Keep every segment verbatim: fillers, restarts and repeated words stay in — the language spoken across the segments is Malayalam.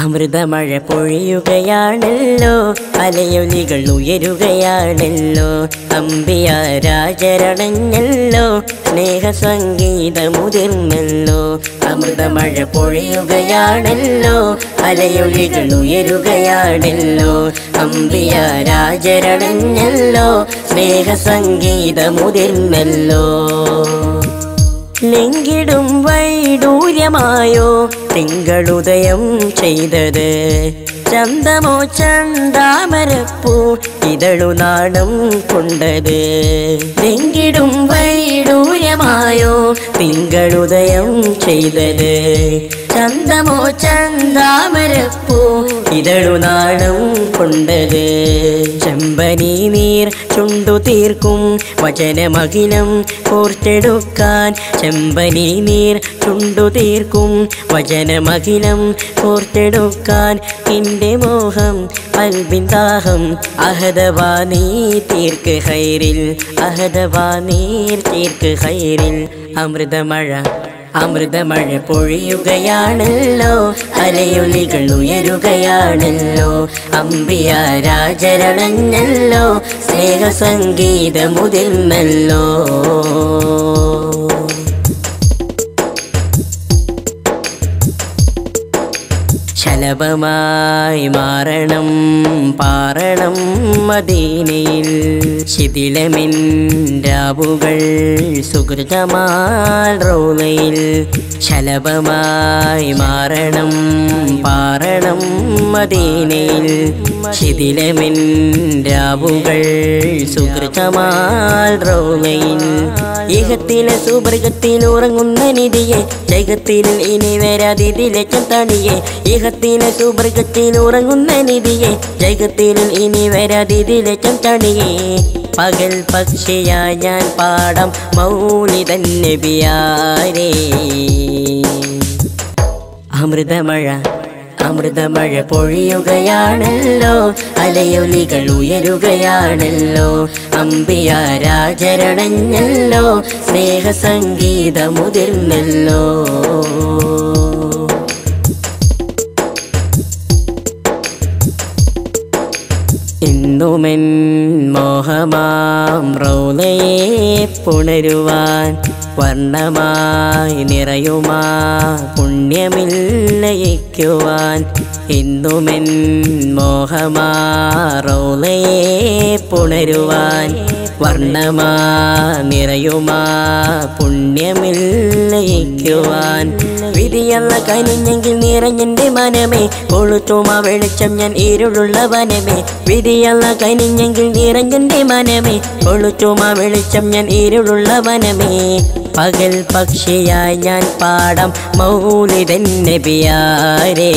അമൃതമഴ പൊഴിയുകയാണല്ലോ, അലയൊലികൾ ഉയരുകയാണല്ലോ, അമ്പിയ രാജരണഞ്ഞല്ലോ, സ്നേഹസംഗീതമുതിർന്നല്ലോ. അമൃതമഴ പൊഴിയുകയാണല്ലോ, അലയൊലികൾ ഉയരുകയാണല്ലോ, അമ്പിയ രാജരണഞ്ഞല്ലോ, സ്നേഹസംഗീതമുതിർന്നല്ലോ. ലിംഗിടും വൈഡൂര്യമായോ തിങ്കളുദയം ചെയ്തത്, ചന്തമോ ചന്താമരപ്പൂ ഇതളുനാണം കൊണ്ടത്. ലിംഗിടും വൈഡൂര്യമായോ തിങ്കളുദയം ചെയ്തത്, ചന്തമോ ചന്താമരപ്പൂ ഇതളുനാണം കൊണ്ടത്. ചെമ്പനി നീർ ചുണ്ടു തീർക്കും വചനമഖിലം കോർത്തെടുക്കാൻ, ചെമ്പനി നീർ ചുണ്ടു തീർക്കും വചനമഖിലം കോർത്തെടുക്കാൻ. നിന്റെ മോഹം കൽബിൻ ദാഹം അഹദവാ നീ തീർക്ക് ഖൈറിൽ, അഹദവാ നീർ തീർക്ക് ഖൈറിൽ. അമൃതമഴ അമൃതമഴ പൊഴിയുകയാണല്ലോ, അലയൊലികൾ ഉയരുകയാണല്ലോ, അമ്പിയ രാജരണഞ്ഞല്ലോ, സ്നേഹസംഗീതമുതിർന്നല്ലോ. ശലഭമായി മാറണം പാറണം മദീനയിൽ, ശിഥിലമിൻ രാവുകൾ സുഹൃതമാൽ റൗളയിൽ. ശലഭമായി മാറണം പാറണം മദീനയിൽ, ശിഥിലമിൻ രാവുകൾ സുഹൃതമാൽ റൗളയിൽ. ഇഹത്തിലെ സുവർഗത്തിൽ ഉറങ്ങുന്ന നിധിയെ, ജഗത്തിൽ ഇനി വരാതിഥിലേക്കും തണിയെ. ഇഹത്തിലെ സുവർഗത്തിൽ ഉറങ്ങുന്ന നിധിയെ, ജഗത്തിൽ ഇനി വരാതിഥിലേക്കും തണിയെ. പകൽ പക്ഷിയായി ഞാൻ പാടം മൗലിദൻ നബിയാരേ. അമൃതമഴ അമൃതമഴ പൊഴിയുകയാണല്ലോ, അലയൊലികൾ ഉയരുകയാണല്ലോ, അമ്പിയ രാജരണഞ്ഞല്ലോ, സ്നേഹസംഗീതമുതിർന്നല്ലോ. ഇന്നുമെൻ മോഹമാം റൗളയെ പുണരുവാൻ, വർണ്ണമായി നിറയുമാ പുണ്യമിൽ ലയിക്കുവാൻ. ഇന്നുമെൻ മോഹമാ റൗളയെ പുണരുവാൻ, വർണ്ണമാ നിറയുമാ പുണ്യമിൽ ലയിക്കുവാൻ. വിധിയല്ല കനിഞ്ഞെങ്കിൽ നിറഞ്ഞെൻ്റെ മനമേ, കൊളുത്തുമാ വെളിച്ചം ഞാൻ ഇരുളുള്ള വനമേ. വിധിയല്ല കനിഞ്ഞെങ്കിൽ നിറഞ്ഞെൻ്റെ മനമേ, കൊളുത്തുമാ വെളിച്ചം ഞാൻ ഇരുളുള്ള വനമേ. പകൽ പക്ഷിയായി ഞാൻ പാടം മൗലിദൻ നബിയാരേ.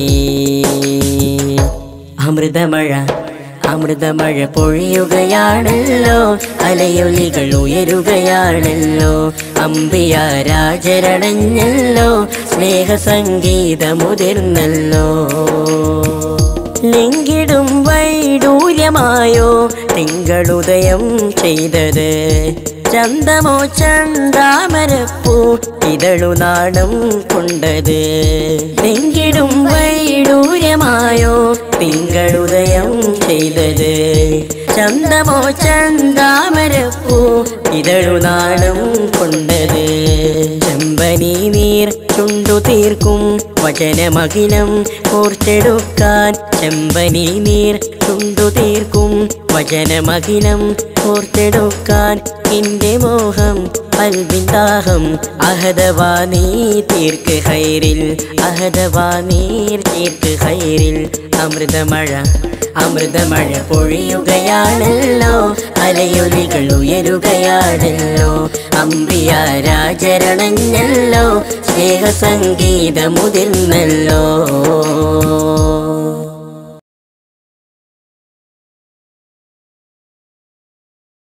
അമൃതമഴ അമൃതമഴ പൊഴിയുകയാണല്ലോ, അലയൊലികൾ ഉയരുകയാണല്ലോ, അമ്പിയ രാജരണഞ്ഞല്ലോ, സ്നേഹസംഗീതമുതിർന്നല്ലോ. ലിംഗിടും വൈഡൂര്യമായോ തിങ്കളുദയം ചെയ്തത്, ചന്തമോ ചന്താമരപ്പൂ ഇതളുനാണം കൊണ്ടത്. ലിംഗിടും വൈഡൂര്യമായോ തിങ്കളുദയം ചെയ്തത്, ചന്തമോ ചന്താമരപ്പൂ ഇതളുനാണം കൊണ്ടത്. ചെമ്പനി നീർ ചുണ്ടു തീർക്കും വചനമഖിലം കോർത്തെടുക്കാൻ, ചെമ്പനി നീർ ചുണ്ടു തീർക്കും വചനമഖിലം കോർത്തെടുക്കാൻ. നിന്റെ മോഹം കൽബിൻ ദാഹം അഹദവാ നീ തീർക്ക് ഖൈറിൽ, അഹദവാ നീർ തീർക്ക് ഖൈറിൽ. അമൃതമഴ അമൃതമഴ പൊഴിയുകയാണല്ലോ, അലയൊലികൾ ഉയരുകയാണല്ലോ, അമ്പിയ രാജരണഞ്ഞല്ലോ, സ്നേഹസംഗീതമുതിർന്നല്ലോ.